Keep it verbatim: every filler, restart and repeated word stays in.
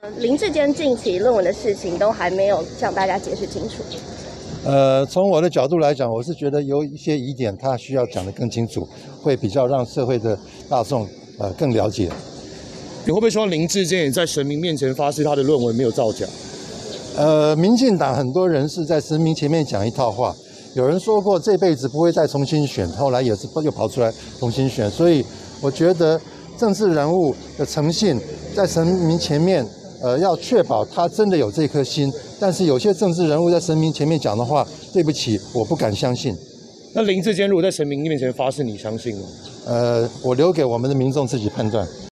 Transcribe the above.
林志坚近期论文的事情都还没有向大家解释清楚。 呃，从我的角度来讲，我是觉得有一些疑点，他需要讲得更清楚，会比较让社会的大众呃更了解。 你会不会希望林志坚也在神明面前发誓他的论文没有造假？ 呃，民进党很多人是在神明前面讲一套话，有人说过这辈子不会再重新选，后来也是又跑出来重新选，所以我觉得政治人物的诚信在神明前面。呃，要确保他真的有这颗心，但是有些政治人物在神明前面讲的话，对不起，我不敢相信。 那林志坚如果在神明面前发誓，你相信吗？ 呃，我留给我们的民众自己判断。